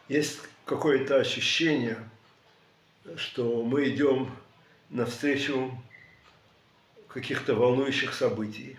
Есть какое-то ощущение, что мы идем навстречу каких-то волнующих событий.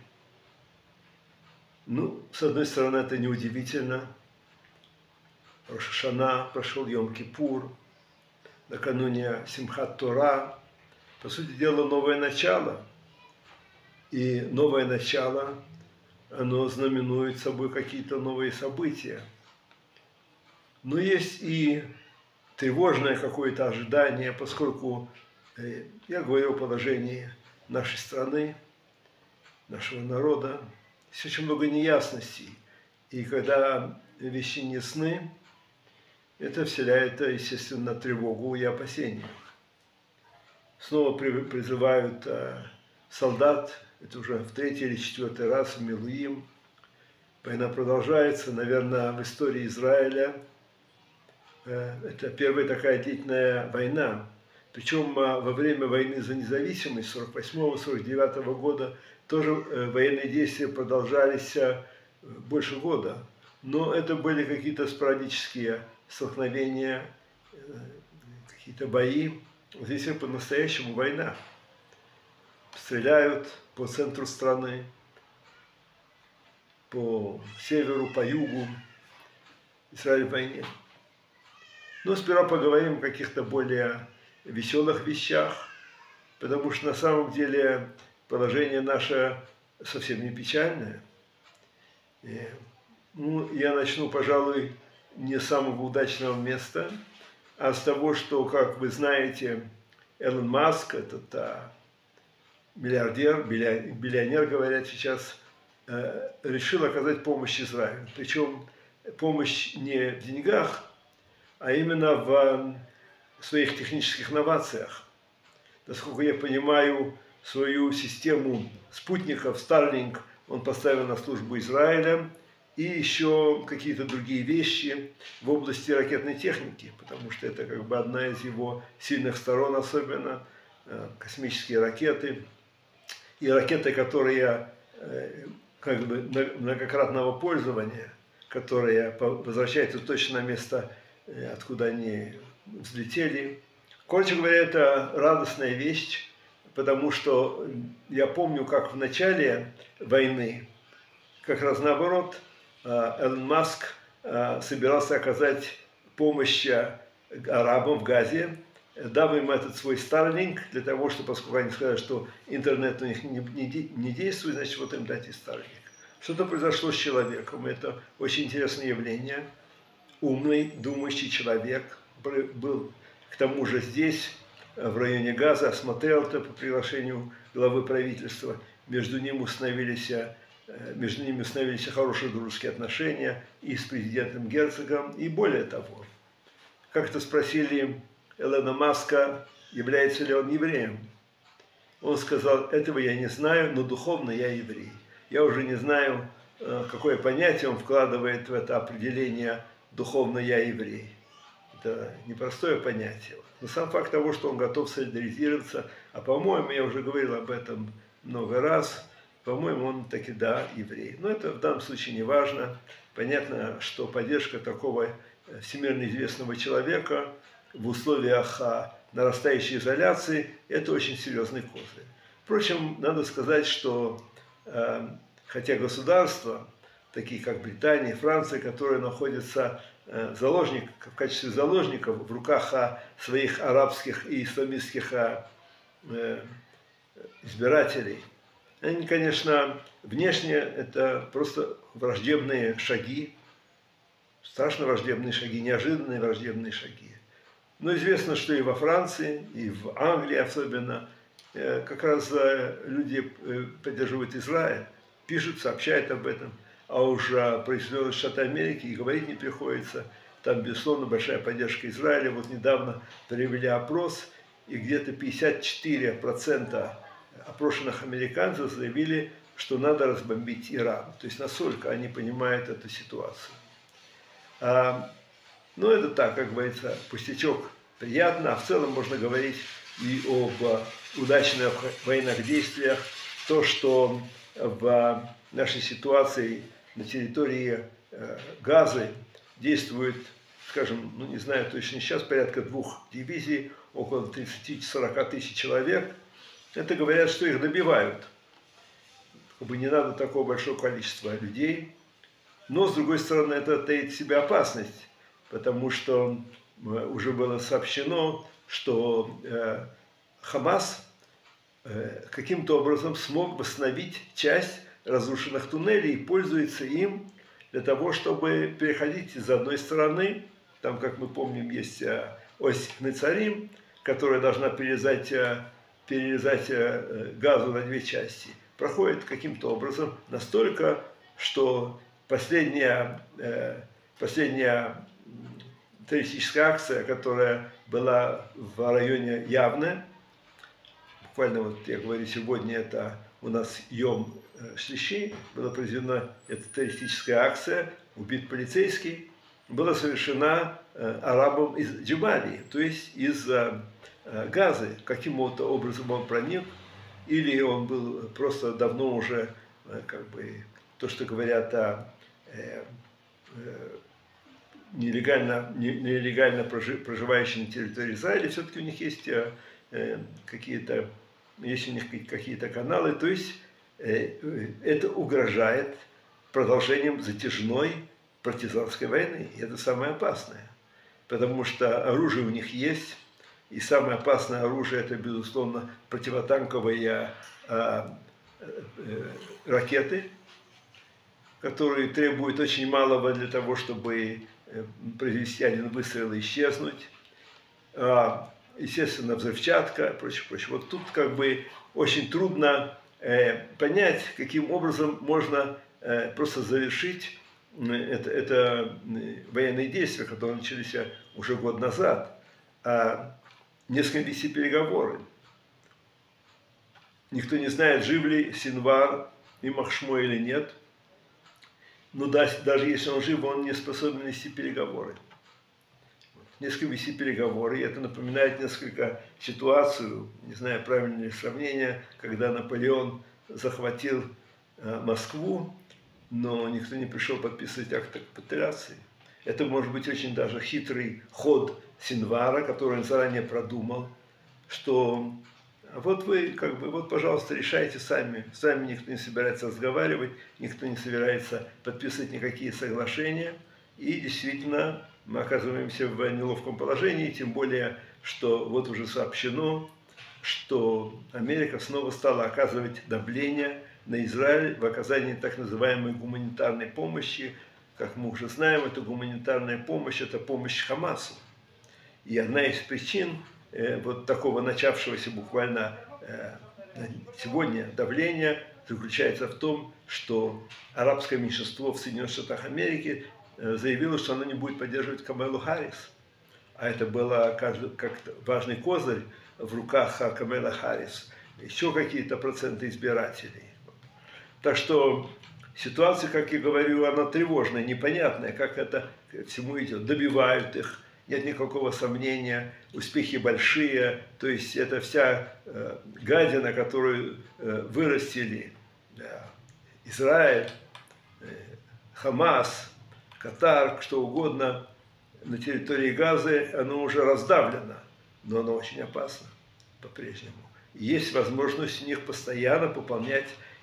Ну, с одной стороны, это неудивительно. Рош ха-Шана, прошел Йом-Кипур, накануне Симхат-Тора. По сути дела, новое начало. И новое начало, оно знаменует собой какие-то новые события. Но есть и тревожное какое-то ожидание, поскольку я говорю о положении нашей страны, нашего народа. Есть очень много неясностей. И когда вещи не ясны, это вселяет, естественно, тревогу и опасения. Снова призывают солдат, это уже в 3-й или 4-й раз в Милуим. Война продолжается, наверное, в истории Израиля. Это первая такая длительная война. Причем во время войны за независимость 48-49 года тоже военные действия продолжались больше года. Но это были какие-то спорадические столкновения, какие-то бои. Здесь по-настоящему война. Стреляют по центру страны, по северу, по югу. Израиль в войне. Но сперва поговорим о каких-то более веселых вещах, потому что на самом деле положение наше совсем не печальное. Я начну, пожалуй, не с самого удачного места, а с того, что, как вы знаете, Элон Маск, этот миллиардер, биллионер, говорят сейчас, решил оказать помощь Израилю. Причем помощь не в деньгах, а именно в своих технических новациях. Насколько я понимаю, свою систему спутников Starlink он поставил на службу Израиля, и еще какие-то другие вещи в области ракетной техники, потому что это как бы одна из его сильных сторон, особенно космические ракеты. И ракеты, которые как бы многократного пользования, которые возвращаются точно на место, откуда они взлетели. Короче говоря, это радостная вещь, потому что я помню, как в начале войны, как раз наоборот, Элон Маск собирался оказать помощь арабам в Газе, дав им этот свой Starlink, для того, чтобы, поскольку они сказали, что интернет у них не действует, значит, вот им дать и Starlink. Что-то произошло с человеком, это очень интересное явление. Умный, думающий человек был, к тому же, здесь, в районе Газа, осмотрел это по приглашению главы правительства. Между ними установились хорошие дружеские отношения и с президентом Герцогом, и более того. Как-то спросили Элона Маска, является ли он евреем. Он сказал: этого я не знаю, но духовно я еврей. Я уже не знаю, какое понятие он вкладывает в это определение «духовно я еврей». Это непростое понятие. Но сам факт того, что он готов солидаризироваться, а по-моему, я уже говорил об этом много раз, по-моему, он таки, да, еврей. Но это в данном случае не важно. Понятно, что поддержка такого всемирно известного человека в условиях нарастающей изоляции – это очень серьезный козырь. Впрочем, надо сказать, что хотя государства, такие как Британия, Франция, которые находятся в качестве заложников в руках своих арабских и исламистских избирателей, они, конечно, внешне это просто враждебные шаги, страшно враждебные шаги, неожиданные враждебные шаги. Но известно, что и во Франции, и в Англии особенно, как раз люди поддерживают Израиль, пишут, сообщают об этом. А уж про Соединенные Штаты Америки и говорить не приходится. Там, безусловно, большая поддержка Израиля. Вот недавно провели опрос, и где-то 54% опрошенных американцев заявили, что надо разбомбить Иран. То есть настолько они понимают эту ситуацию. Но это так, как говорится, пустячок, приятно. А в целом можно говорить и об удачных военных действиях. То, что в нашей ситуации на территории Газы действует скажем, ну не знаю точно сейчас, порядка 2 дивизий, около 30-40 тысяч человек. Это говорят, что их добивают. Как бы не надо такого большого количества людей. Но, с другой стороны, это таит в себе опасность, потому что уже было сообщено, что Хамас каким-то образом смог восстановить часть разрушенных туннелей и пользуется им для того, чтобы переходить из одной стороны, там, как мы помним, есть ось Нецарим, которая должна перерезать Газу на 2 части, проходит каким-то образом настолько, что последняя террористическая акция, которая была в районе Явне, буквально вот я говорю, сегодня это у нас Йом Шлиши, была произведена эта террористическая акция, убит полицейский, была совершена арабом из Джабалии, то есть из Газы. Каким-то образом он проник, или он был просто давно уже, как бы, то, что говорят о нелегально проживающие на территории Израиля, все-таки у них есть какие-то каналы, то есть это угрожает продолжением затяжной партизанской войны. И это самое опасное, потому что оружие у них есть, и самое опасное оружие это, безусловно, противотанковые ракеты, которые требуют очень малого для того, чтобы произвести один выстрел и исчезнуть. Естественно, взрывчатка, прочее, прочее. Вот тут как бы очень трудно понять, каким образом можно просто завершить это военные действия, которые начались уже год назад. Несколько вести переговоры. Никто не знает, жив ли Синвар и Махшмо или нет. Но даже если он жив, он не способен вести переговоры. Несколько вести переговоры. И это напоминает несколько ситуацию, не знаю, правильное ли сравнение, когда Наполеон захватил Москву, но никто не пришел подписывать акт капитуляции. Это может быть очень даже хитрый ход Синвара, который он заранее продумал, что вот вы, как бы, вот, пожалуйста, решайте сами. С вами никто не собирается разговаривать, никто не собирается подписывать никакие соглашения. И действительно, мы оказываемся в неловком положении, тем более, что вот уже сообщено, что Америка снова стала оказывать давление на Израиль в оказании так называемой гуманитарной помощи. Как мы уже знаем, эта гуманитарная помощь – это помощь Хамасу. И одна из причин вот такого начавшегося буквально сегодня давления заключается в том, что арабское меньшинство в Соединенных Штатах Америки заявило, что оно не будет поддерживать Камалу Харрис. А это было как важный козырь в руках Камала Харрис. Еще какие-то проценты избирателей. Так что ситуация, как я говорю, она тревожная, непонятная, как это всему идет. Добивают их. Нет никакого сомнения, успехи большие, то есть это вся гадина, которую вырастили Израиль, Хамас, Катар, что угодно на территории Газы, оно уже раздавлено, но оно очень опасно по-прежнему. Есть возможность у них постоянно пополнять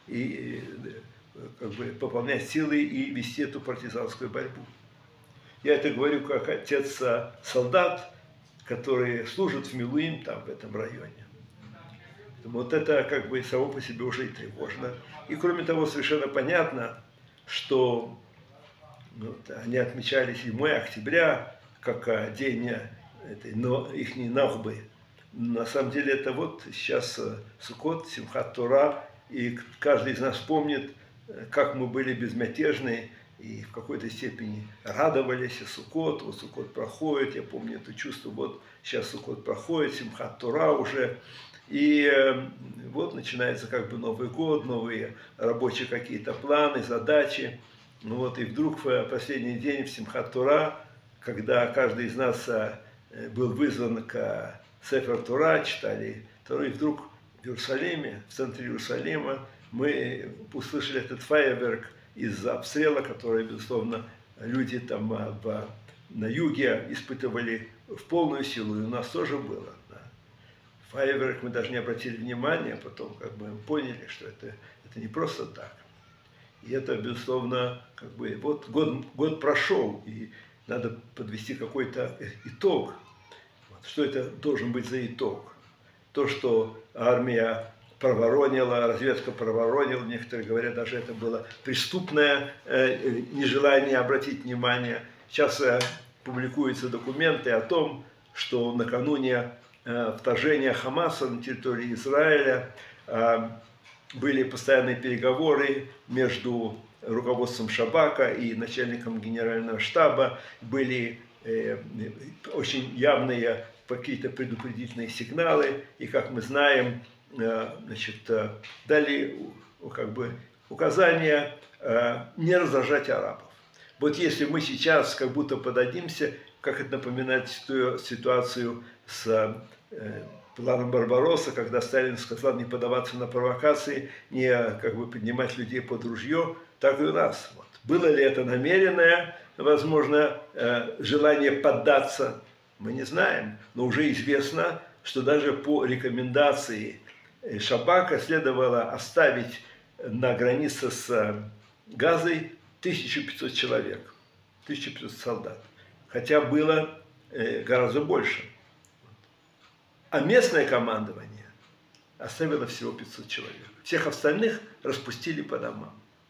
силы и вести эту партизанскую борьбу. Я это говорю как отец солдат, которые служат в Милуим, там, в этом районе. Вот это как бы само по себе уже и тревожно. И кроме того, совершенно понятно, что они отмечали 7 октября как день их Нахбы. На самом деле это вот сейчас Суккот, Симхат Тора, и каждый из нас помнит, как мы были безмятежны, и в какой-то степени радовались, и Суккот, вот Суккот проходит, я помню это чувство, вот сейчас Суккот проходит, Симхат Тора уже, и вот начинается как бы Новый год, новые рабочие какие-то планы, задачи, ну вот и вдруг в последний день в Симхат Тора, когда каждый из нас был вызван к Сефер Тора, читали Тору, и вдруг в Иерусалиме, в центре Иерусалима, мы услышали этот фейерверк из-за обстрела, который, безусловно, люди там в на юге испытывали в полную силу, и у нас тоже было. Да. Фейерверк мы даже не обратили внимания, потом как бы поняли, что это не просто так. И это, безусловно, как бы вот год прошел, и надо подвести какой-то итог. Вот, что это должен быть за итог? То, что армия проворонила, разведка проворонила, некоторые говорят, даже это было преступное нежелание обратить внимание. Сейчас публикуются документы о том, что накануне вторжения Хамаса на территории Израиля были постоянные переговоры между руководством Шабака и начальником генерального штаба, были очень явные какие-то предупредительные сигналы, и, как мы знаем, значит, дали как бы указания не раздражать арабов. Вот если мы сейчас как будто подадимся, как это напоминает ситуацию с планом Барбаросса, когда Сталин сказал не поддаваться на провокации, не как бы поднимать людей под ружье, так и у нас. Вот. Было ли это намеренное, возможно, желание поддаться, мы не знаем, но уже известно, что даже по рекомендации Шабака следовало оставить на границе с Газой 1500 человек, 1500 солдат, хотя было гораздо больше. А местное командование оставило всего 500 человек. Всех остальных распустили по домам.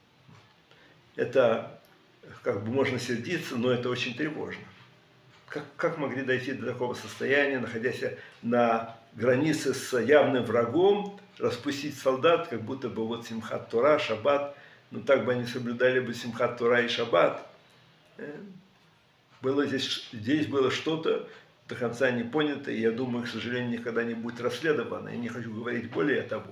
Это, как бы можно сердиться, но это очень тревожно. Как могли дойти до такого состояния, находясь на границе с явным врагом, распустить солдат, как будто бы вот Симхат Тора, Шаббат, ну так бы они соблюдали бы Симхат Тора и Шаббат. Здесь было что-то до конца не понято, и я думаю, к сожалению, никогда не будет расследовано. Я не хочу говорить более того.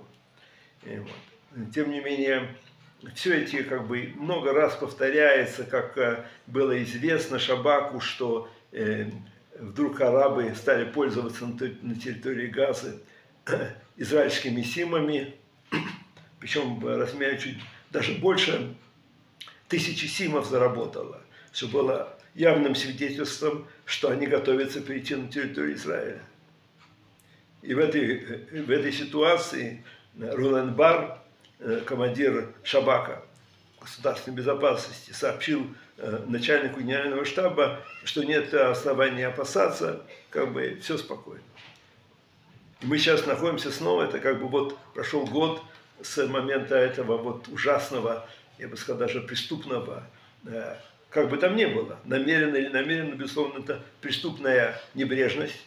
Вот. Тем не менее, все эти как бы много раз повторяется, как было известно Шабаку, что вдруг арабы стали пользоваться на территории Газы израильскими симами, причем в размере чуть даже больше 1000 симов заработало, что было явным свидетельством, что они готовятся перейти на территорию Израиля. И в этой ситуации Рулен Бар, командир Шабака государственной безопасности, сообщил начальнику генерального штаба, что нет основания опасаться, как бы все спокойно. И мы сейчас находимся снова, это как бы вот прошел год с момента этого вот ужасного, я бы сказал, даже преступного, как бы там ни было, намеренно или намеренно, безусловно, это преступная небрежность.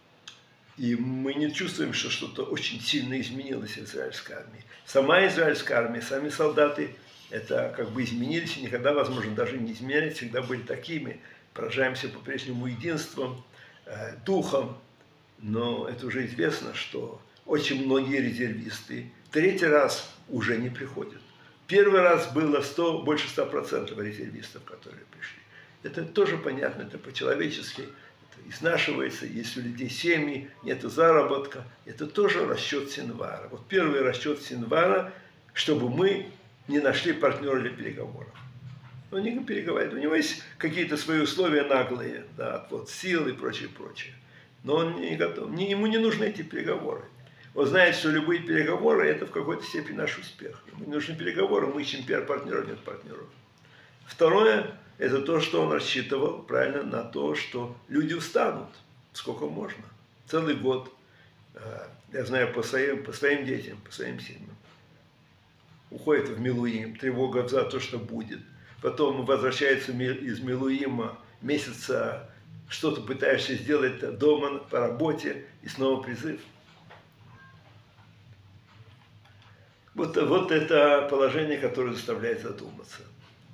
И мы не чувствуем, что что-то очень сильно изменилось в израильской армии. Сама израильская армия, сами солдаты, это как бы изменились, и никогда, возможно, даже не изменялись, всегда были такими. Поражаемся по-прежнему единством, духом. Но это уже известно, что очень многие резервисты третий раз уже не приходят. Первый раз было больше 100% резервистов, которые пришли. Это тоже понятно, это по-человечески, это изнашивается, есть у людей семьи, нет заработка. Это тоже расчет Синвара. Вот первый расчет Синвара, чтобы мы не нашли партнера для переговоров. Он не переговаривает. У него есть какие-то свои условия наглые, да, вот сил и прочее, прочее. Но он не готов. Ему не нужны эти переговоры. Он знает, что любые переговоры – это в какой-то степени наш успех. Ему не нужны переговоры, мы ищем партнеров, нет партнеров. Второе – это то, что он рассчитывал, правильно, на то, что люди устанут, сколько можно. Целый год, я знаю, по своим детям, по своим семьям. Уходит в Милуим, тревога за то, что будет. Потом возвращается из Милуима, месяца что-то пытаешься сделать дома, по работе, и снова призыв. Вот это положение, которое заставляет задуматься.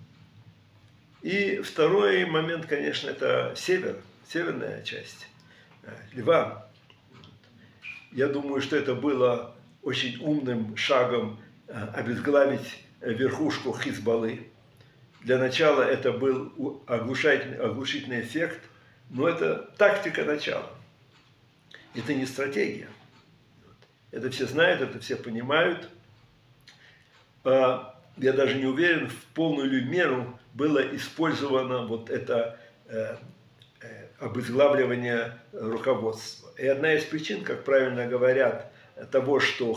И второй момент, конечно, это северная часть Ливан. Я думаю, что это было очень умным шагом обезглавить верхушку Хизбаллы. Для начала это был оглушительный эффект, но это тактика начала. Это не стратегия. Это все знают, это все понимают. Я даже не уверен, в полную ли меру было использовано вот это обезглавливания руководства. И одна из причин, как правильно говорят, того, что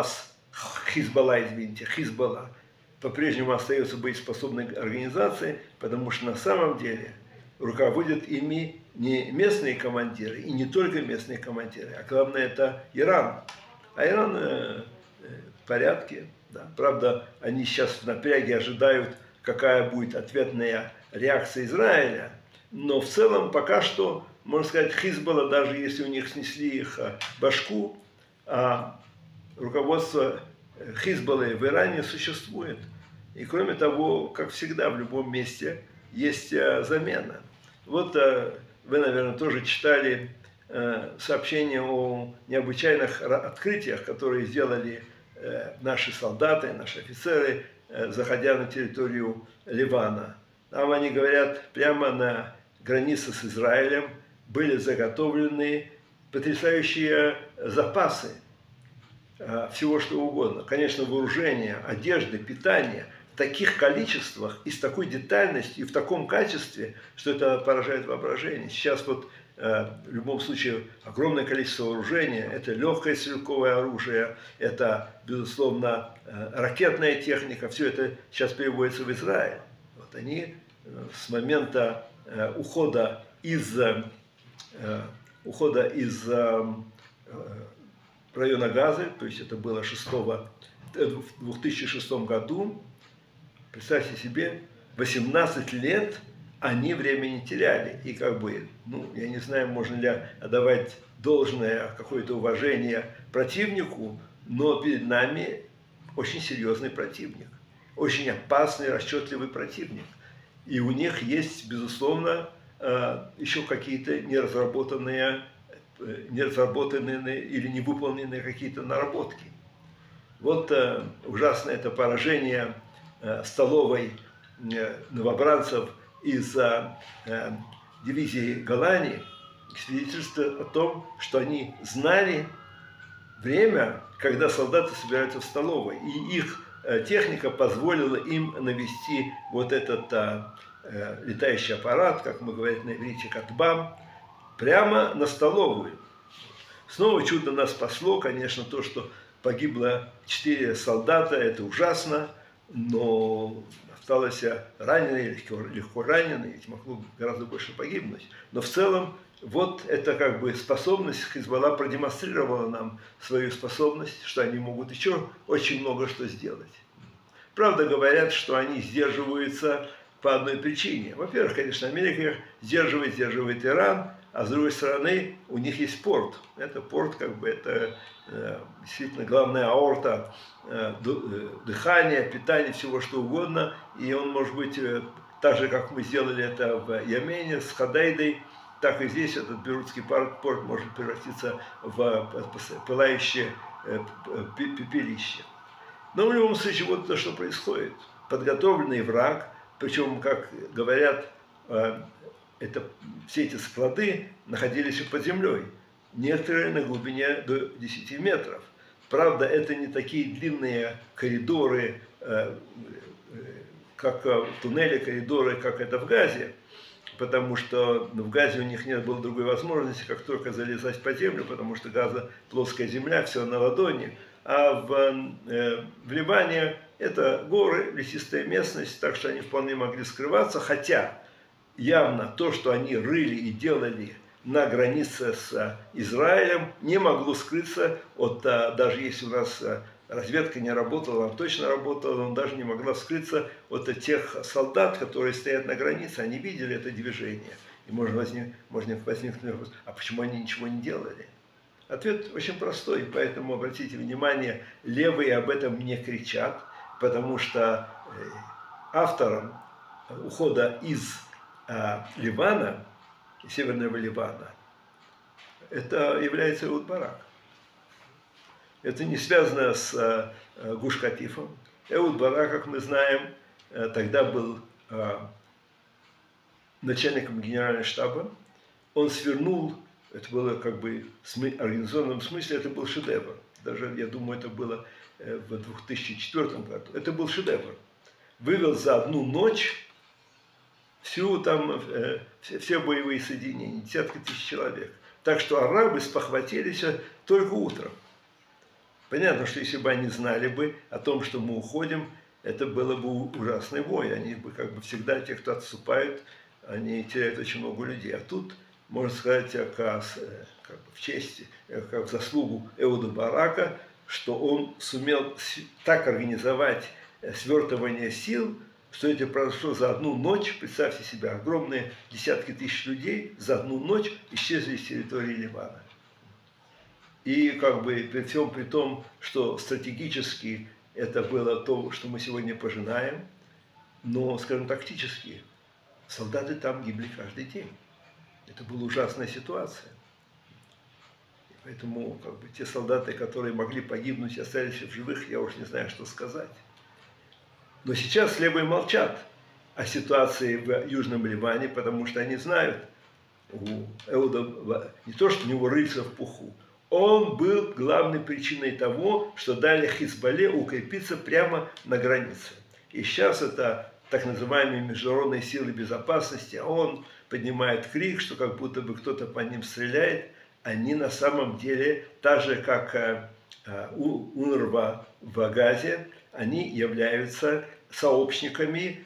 Хизбалла по-прежнему остается боеспособной организацией, потому что на самом деле руководят ими не местные командиры, и не только местные командиры, а главное это Иран. А Иран в порядке. Да. Правда, они сейчас в напряге ожидают, какая будет ответная реакция Израиля. Но в целом пока что, можно сказать, Хизбалла, даже если у них снесли их башку, а руководство Хизбаллы в Иране существует. И кроме того, как всегда в любом месте, есть замена. Вот вы, наверное, тоже читали сообщения о необычайных открытиях, которые сделали наши солдаты, наши офицеры, заходя на территорию Ливана. Там они говорят, прямо на границе с Израилем были заготовлены потрясающие запасы всего что угодно. Конечно, вооружения, одежды, питание в таких количествах и с такой детальностью и в таком качестве, что это поражает воображение. Сейчас вот в любом случае огромное количество вооружения, это легкое стрелковое оружие, это, безусловно, ракетная техника, все это сейчас переводится в Израиль. Вот они с момента ухода из района Газы, то есть это было в 2006 году, представьте себе, 18 лет они времени теряли. И как бы, я не знаю, можно ли отдавать должное какое-то уважение противнику, но перед нами очень серьезный противник, очень опасный, расчетливый противник. И у них есть, безусловно, еще какие-то неразработанные или невыполненные какие-то наработки. Вот ужасное это поражение столовой новобранцев из дивизии Голани свидетельствует о том, что они знали время, когда солдаты собираются в столовой, и их техника позволила им навести вот этот летающий аппарат, как мы говорим на иврите, катбам, прямо на столовую. Снова чудо нас спасло, конечно, то, что погибло 4 солдата, это ужасно, но осталось раненые, легко раненые, ведь могло гораздо больше погибнуть. Но в целом, вот это как бы способность, Хизбалла продемонстрировала нам свою способность, что они могут еще очень много что сделать. Правда, говорят, что они сдерживаются по одной причине. Во-первых, конечно, Америка сдерживает Иран, а с другой стороны, у них есть порт. Это порт, как бы, это действительно главная аорта дыхания, питания, всего что угодно. И он может быть, так же, как мы сделали это в Йемене с Ходейдой, так и здесь этот Бейрутский порт может превратиться в пылающее пепелище. Но в любом случае, вот то, что происходит. Подготовленный враг, причем, как говорят, все эти склады находились под землей, некоторые на глубине до 10 метров. Правда, это не такие длинные коридоры, как туннели, коридоры, как это в Газе, потому что в Газе у них нет было другой возможности, как только залезать под землю, потому что Газа плоская земля, все на ладони. А в Ливане это горы, лесистая местность, так что они вполне могли скрываться, хотя явно то, что они рыли и делали на границе с Израилем, не могло скрыться от, даже если у нас разведка не работала, она точно работала, но даже не могла скрыться от тех солдат, которые стоят на границе, они видели это движение. И можно возникнуть вопрос, а почему они ничего не делали? Ответ очень простой, поэтому обратите внимание, левые об этом не кричат, потому что автором ухода из Ливана, Северного Ливана, это является Эхуд Барак. Это не связано с Гуш-Катифом. Эхуд Барак, как мы знаем, тогда был начальником генерального штаба. Он свернул, это было как бы в организационном смысле, это был шедевр. Даже, я думаю, это было в 2004 году. Это был шедевр. Вывел за одну ночь всю там, все боевые соединения, десятки тысяч человек. Так что арабы спохватились только утром. Понятно, что если бы они знали бы о том, что мы уходим, это было бы ужасный бой. Они бы как бы всегда, те, кто отступают, они теряют очень много людей. А тут, можно сказать, как бы в честь, как в заслугу Эуда Барака, что он сумел так организовать свертывание сил, что это произошло за одну ночь. Представьте себе, огромные десятки тысяч людей за одну ночь исчезли с территории Ливана. И как бы при всем при том, что стратегически это было то, что мы сегодня пожинаем, но, скажем, тактически солдаты там гибли каждый день. Это была ужасная ситуация. И поэтому как бы те солдаты, которые могли погибнуть и остались в живых, я уж не знаю, что сказать. Но сейчас левые молчат о ситуации в Южном Ливане, потому что они знают, у Эуда не то, что у него рыльца в пуху, он был главной причиной того, что дали Хизбалле укрепиться прямо на границе. И сейчас это так называемые международные силы безопасности, а он поднимает крик, что как будто бы кто-то по ним стреляет. Они на самом деле, так же как УНРВА в Газе, они являются сообщниками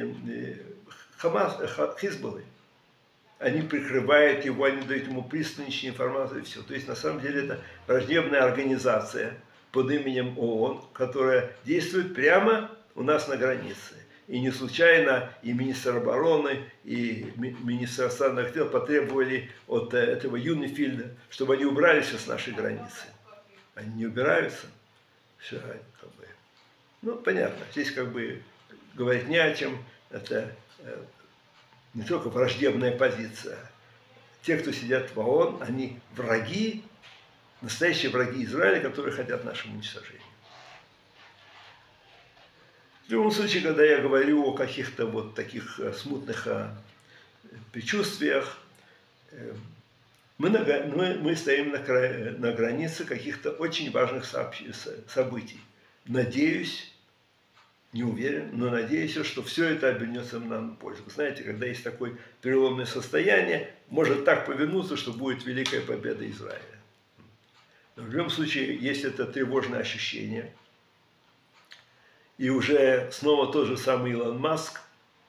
Хизбаллы. Они прикрывают его, они дают ему пристанищную информацию и все. То есть, на самом деле, это враждебная организация под именем ООН, которая действует прямо у нас на границе. И не случайно и министр обороны, и министр иностранных дел потребовали от этого Юнифильда, чтобы они убрались с нашей границы. Они не убираются. Все, как бы. Ну, понятно, здесь как бы говорить не о чем. Это не только враждебная позиция. Те, кто сидят в ООН, они враги, настоящие враги Израиля, которые хотят нашего уничтожения. В любом случае, когда я говорю о каких-то вот таких смутных предчувствиях, мы стоим на границе каких-то очень важных событий. Надеюсь, не уверен, но надеюсь, что все это обернется нам на пользу. Вы знаете, когда есть такое переломное состояние, может так повернуться, что будет великая победа Израиля. Но в любом случае, есть это тревожное ощущение. И уже снова тот же самый Илон Маск,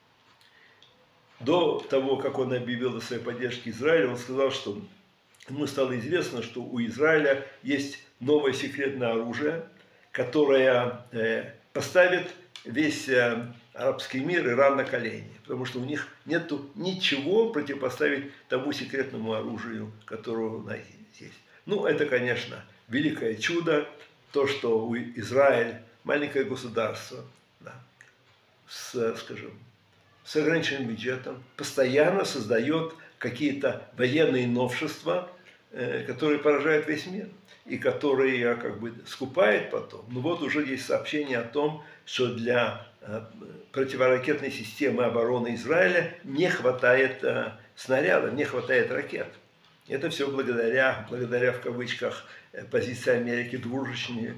до того, как он объявил о своей поддержке Израиля, он сказал, что ему стало известно, что у Израиля есть новое секретное оружие, которое поставит весь арабский мир, Иран на колени. Потому что у них нет ничего противопоставить тому секретному оружию, которое у нас есть. Ну, это, конечно, великое чудо, то, что у Израиля маленькое государство, да, скажем, с ограниченным бюджетом, постоянно создает какие-то военные новшества, которые поражают весь мир и которые как бы скупает потом. Ну вот уже есть сообщение о том, что для противоракетной системы обороны Израиля не хватает снарядов, не хватает ракет. Это все благодаря в кавычках позиции Америки, двуручной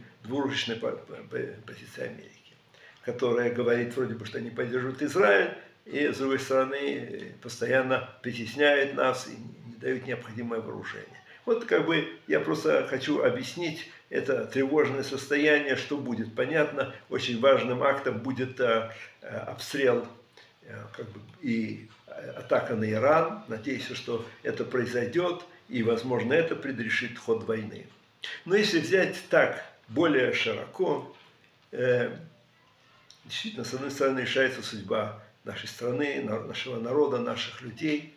позиции Америки, которая говорит вроде бы, что они поддерживают Израиль, и с другой стороны постоянно притесняют нас и не дают необходимое вооружение. Вот как бы я просто хочу объяснить это тревожное состояние, что будет. Понятно, очень важным актом будет обстрел как бы, и атака на Иран. Надеюсь, что это произойдет, и, возможно, это предрешит ход войны. Но если взять так более широко, действительно, с одной стороны, решается судьба нашей страны, нашего народа, наших людей.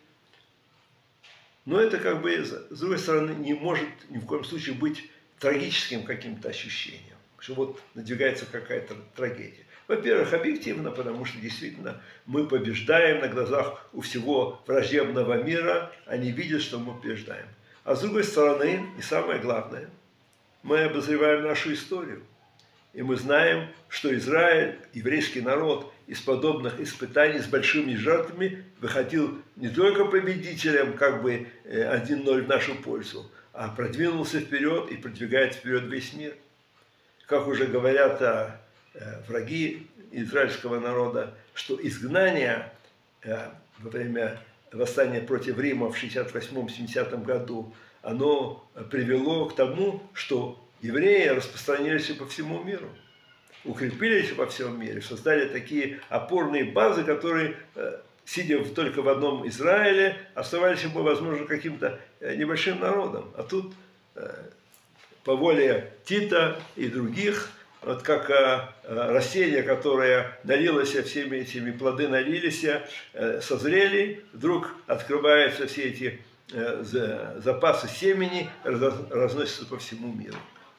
Но это как бы, с другой стороны, не может ни в коем случае быть трагическим каким-то ощущением, что вот надвигается какая-то трагедия. Во-первых, объективно, потому что действительно мы побеждаем на глазах у всего враждебного мира, они видят, что мы побеждаем. А с другой стороны, и самое главное, мы обозреваем нашу историю. И мы знаем, что Израиль, еврейский народ, из подобных испытаний с большими жертвами выходил не только победителем, как бы 1-0 в нашу пользу, а продвинулся вперед и продвигает вперед весь мир. Как уже говорят враги израильского народа, что изгнание во время восстания против Рима в 68-70 году, оно привело к тому, что евреи распространились по всему миру, укрепились во всем мире, создали такие опорные базы, которые, сидя только в одном Израиле, оставались бы, возможно, каким-то небольшим народом. А тут по воле Тита и других, вот как растение, которое налилось всеми этими, плоды налились, созрели, вдруг открываются все эти запасы семени, разносятся по всему миру.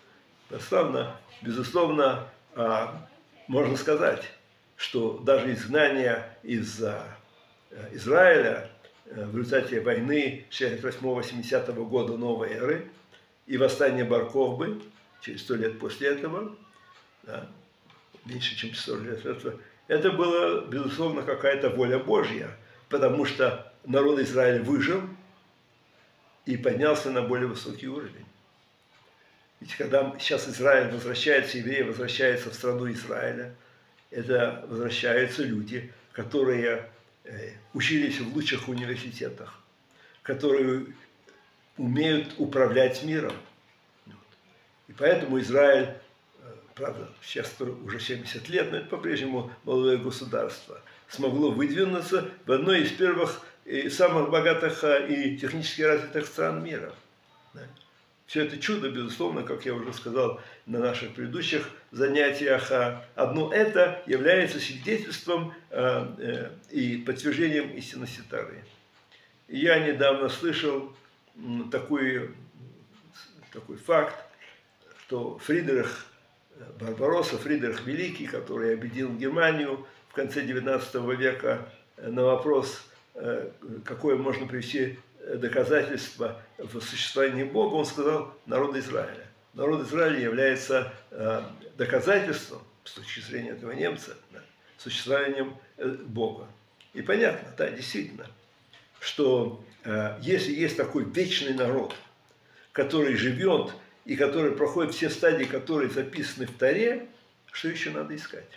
Безусловно, можно сказать, что даже изгнание из Израиля в результате войны 68-70 года новой эры и восстание Бар-Кохбы через 100 лет после этого, да, меньше чем 100 лет этого, это была, безусловно, какая-то воля Божья, потому что народ Израиля выжил и поднялся на более высокий уровень. Ведь когда сейчас Израиль возвращается, евреи возвращаются в страну Израиля, это возвращаются люди, которые учились в лучших университетах, которые умеют управлять миром. И поэтому Израиль, правда, сейчас уже 70 лет, но это по-прежнему молодое государство, смогло выдвинуться в одной из первых и самых богатых и технически развитых стран мира. Все это чудо, безусловно, как я уже сказал на наших предыдущих занятиях, одно это является свидетельством и подтверждением истинности Торы. Я недавно слышал такой факт, что Фридрих Барбаросса, Фридрих Великий, который объединил Германию в конце XIX века, на вопрос, какое можно привести доказательство в существовании Бога, он сказал: народ Израиля. Народ Израиля является доказательством, с точки зрения этого немца, да, существованием Бога. И понятно, да, действительно, что если есть такой вечный народ, который живет и который проходит все стадии, которые записаны в Торе, что еще надо искать?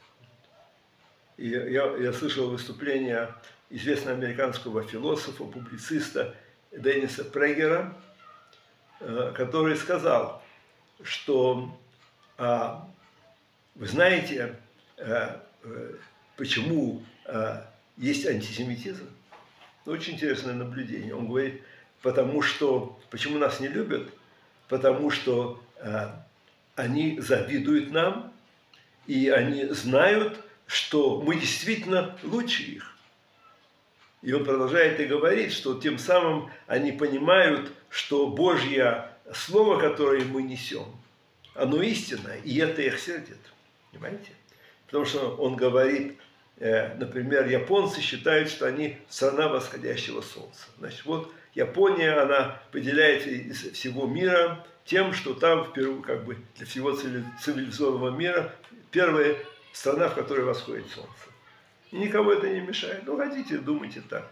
И я слышал выступление известного американского философа, публициста Денниса Прегера, который сказал, что вы знаете, почему есть антисемитизм? Очень интересное наблюдение. Он говорит, почему нас не любят? Потому что они завидуют нам, и они знают, что мы действительно лучше их. И он продолжает и говорит, что тем самым они понимают, что Божье Слово, которое мы несем, оно истинное, и это их сердит. Понимаете? Потому что он говорит, например, японцы считают, что они страна восходящего солнца. Значит, вот Япония, она выделяется из всего мира тем, что там, как бы для всего цивилизованного мира, первая страна, в которой восходит солнце. И никого это не мешает. Ну, хотите, думайте так.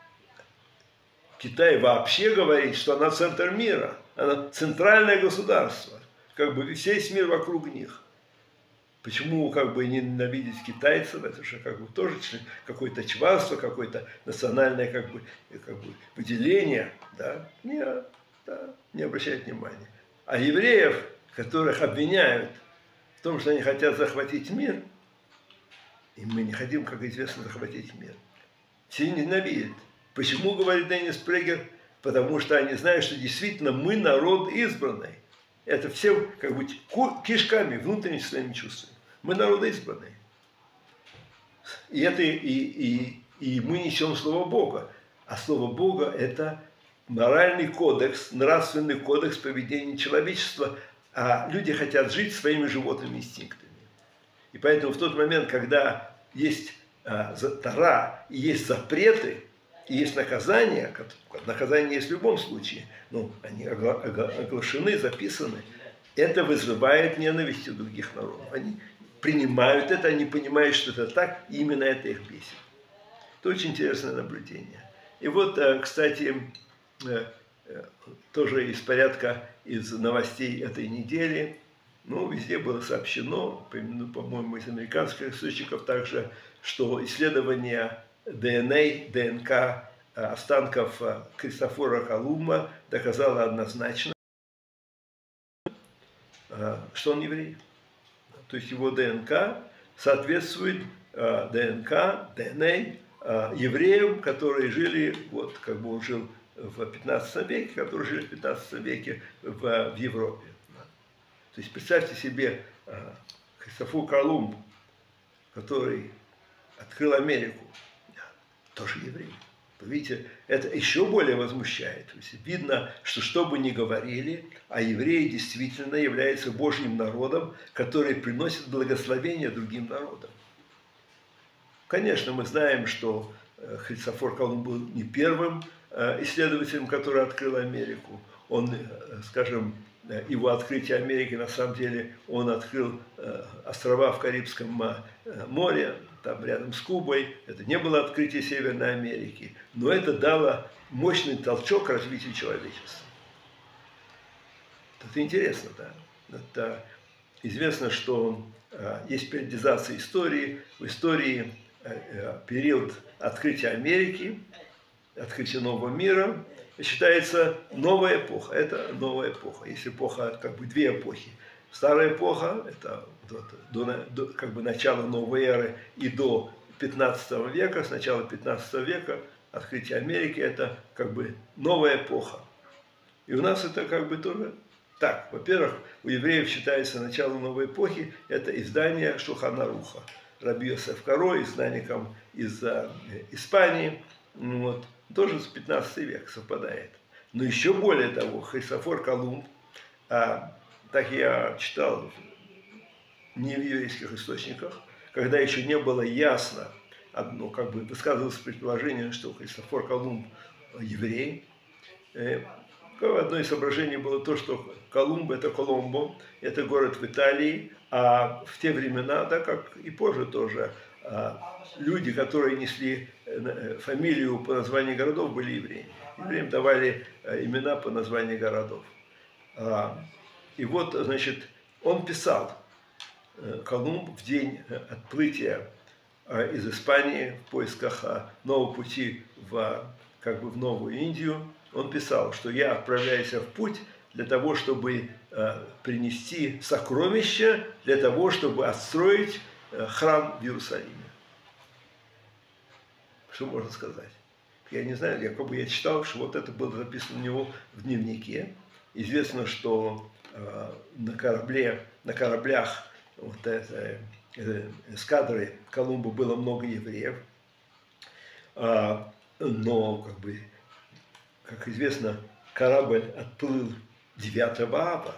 Китай вообще говорит, что она центр мира. Она центральное государство. Как бы весь мир вокруг них. Почему как бы ненавидеть китайцев? Это же как бы тоже какое-то чванство, какое-то национальное как бы выделение. Да? Не обращают внимания. А евреев, которых обвиняют в том, что они хотят захватить мир, и мы не хотим, как известно, захватить мир. Все ненавидят. Почему, говорит Деннис Прегер? Потому что они знают, что действительно мы народ избранный. Это все как бы кишками, внутренними своими чувствами. Мы народ избранный. И мы несем Слово Бога. А Слово Бога – это моральный кодекс, нравственный кодекс поведения человечества. А люди хотят жить своими животными инстинктами. И поэтому в тот момент, когда есть Тора, и есть запреты, и есть наказания, наказания есть в любом случае, но они оглашены, записаны, это вызывает ненависть у других народов. Они принимают это, они понимают, что это так, и именно это их бесит. Это очень интересное наблюдение. И вот, кстати, тоже из порядка из новостей этой недели, ну, везде было сообщено, по-моему, из американских источников также, что исследования ДНК останков Христофора Колумба доказала однозначно, что он еврей. То есть его ДНК соответствует ДНК, ДНК евреям, которые жили, вот как бы он жил в 15 веке, которые жили в 15 веке в Европе. То есть представьте себе Христофор Колумб, который открыл Америку, тоже еврей. Видите, это еще более возмущает. То есть видно, что бы ни говорили, а евреи действительно являются Божьим народом, который приносит благословение другим народам. Конечно, мы знаем, что Христофор Колумб был не первым исследователем, который открыл Америку. Он, скажем, его открытие Америки, на самом деле, он открыл острова в Карибском море, там рядом с Кубой. Это не было открытие Северной Америки, но это дало мощный толчок развитию человечества. Это интересно, да? Это известно, что есть периодизация истории. В истории период открытия Америки, открытия нового мира считается новая эпоха. Это новая эпоха. Есть эпоха, как бы две эпохи. Старая эпоха – это до как бы начала новой эры и до 15 века. С начала 15 века открытие Америки – это как бы новая эпоха. И у нас это как бы тоже так. Во-первых, у евреев считается начало новой эпохи – это издание Шулхан Аруха. Раби Йосеф Каро, изгнанником из Испании, вот, тоже с 15 века совпадает. Но еще более того, Христофор Колумб, так я читал не в еврейских источниках, когда еще не было ясно, одно, как бы высказывалось предположение, что Христофор Колумб еврей. Одно из соображений было то, что Колумб – это Коломбо, это город в Италии, а в те времена, да, как и позже тоже, люди, которые несли фамилию по названию городов, были евреями. Евреям давали имена по названию городов. И вот, значит, он писал, Колумб в день отплытия из Испании в поисках нового пути как бы в Новую Индию, он писал, что я отправляюсь в путь для того, чтобы принести сокровища, для того, чтобы отстроить храм в Иерусалиме. Что можно сказать? Я не знаю, я читал, что вот это было записано у него в дневнике. Известно, что на кораблях вот эскадры Колумба было много евреев, но, как известно, корабль отплыл 9 ава.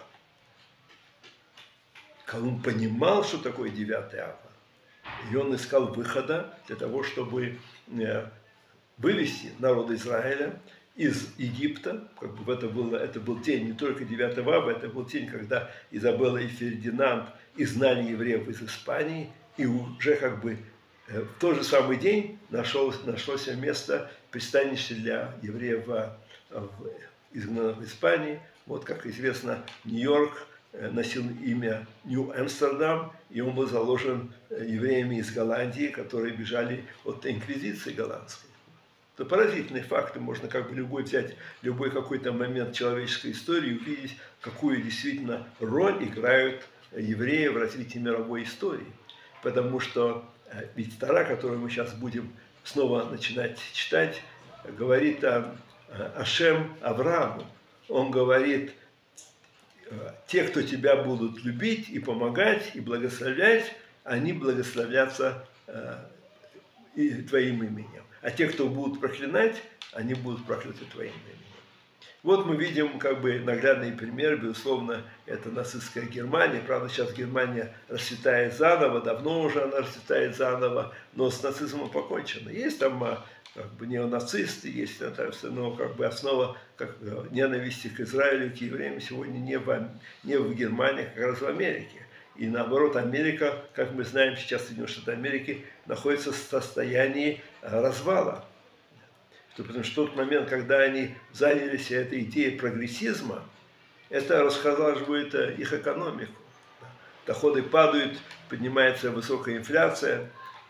Колумб понимал, что такое 9 ава, и он искал выхода для того, чтобы вывести народ Израиля из Египта. Как бы это был день не только 9 ава, это был день, когда Изабелла и Фердинанд изгнали евреев из Испании, и уже как бы в тот же самый день нашлось место, пристанище для евреев, изгнанных в Испании. Вот, как известно, Нью-Йорк носил имя Нью-Амстердам, и он был заложен евреями из Голландии, которые бежали от инквизиции голландской. Это поразительные факты, можно как бы взять любой какой-то момент человеческой истории и увидеть, какую действительно роль играют евреи в развитии мировой истории. Потому что ведь Тора, которую мы сейчас будем снова начинать читать, говорит о Ашем Аврааму. Он говорит: те, кто тебя будут любить и помогать, и благословлять, они благословлятся и твоим именем. А те, кто будут проклинать, они будут прокляты твоим именем. Вот мы видим как бы наглядный пример, безусловно, это нацистская Германия. Правда, сейчас Германия расцветает заново, давно уже она расцветает заново, но с нацизмом покончено. Есть там как бы неонацисты, есть, но как бы основа ненависти к Израилю, к евреям сегодня не в Германии, а как раз в Америке. И наоборот, Америка, как мы знаем, сейчас Соединенные Штаты Америки находятся в состоянии развала. Потому что в тот момент, когда они занялись этой идеей прогрессизма, это расхолаживает их экономику. Доходы падают, поднимается высокая инфляция. Вот.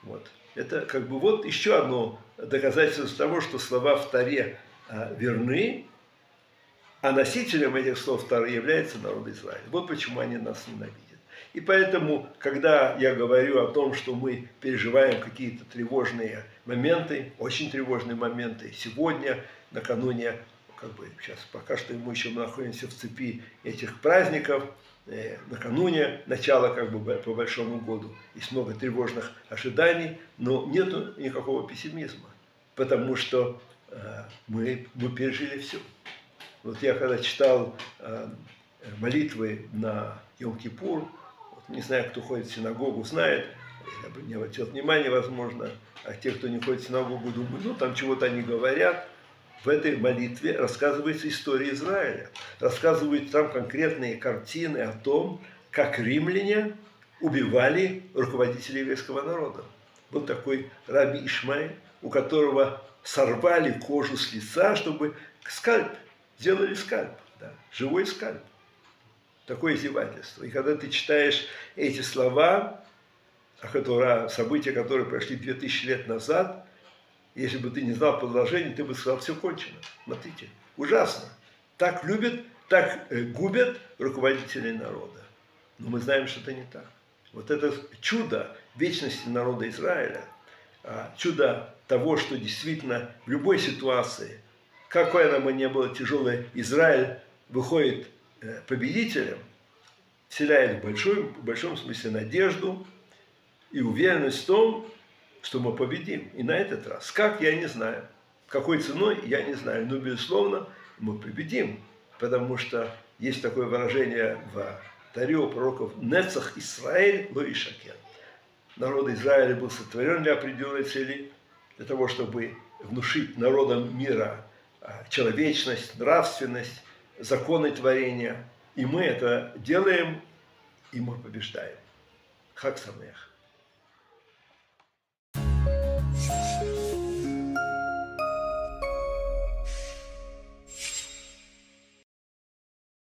Это как бы вот еще одно доказательство того, что слова в Торе верны, а носителем этих слов Торы является народ Израиля. Вот почему они нас ненавидят. И поэтому, когда я говорю о том, что мы переживаем какие-то тревожные моменты, очень тревожные моменты сегодня, накануне, как бы сейчас пока что мы еще находимся в цепи этих праздников, накануне начала как бы по большому году, есть много тревожных ожиданий, но нет никакого пессимизма, потому что мы пережили все. Вот я когда читал молитвы на Йом-Кипур, не знаю, кто ходит в синагогу, знает, я бы не обратил внимания, возможно, а те, кто не ходит в синагогу, думают, ну там чего-то они говорят. В этой молитве рассказывается история Израиля, рассказывают там конкретные картины о том, как римляне убивали руководителей еврейского народа. Был такой раби Ишмаэль, у которого сорвали кожу с лица, чтобы скальп, сделали скальп, да, живой скальп. Такое издевательство. И когда ты читаешь эти слова, события, которые прошли 2000 лет назад, если бы ты не знал продолжение, ты бы сказал, все кончено. Смотрите, ужасно. Так любят, так губят руководителей народа. Но мы знаем, что это не так. Вот это чудо вечности народа Израиля, чудо того, что действительно в любой ситуации, какой она бы ни была тяжелая, Израиль выходит победителем, вселяет в большом смысле надежду и уверенность в том, что мы победим. И на этот раз. Как, я не знаю. Какой ценой, я не знаю. Но, безусловно, мы победим. Потому что есть такое выражение в Торе у пророков «Нецах Исраэль ло ишакен». Народ Израиля был сотворен для определенной цели, для того, чтобы внушить народам мира человечность, нравственность, законы творения. И мы это делаем, и мы побеждаем. Хаг Самеах.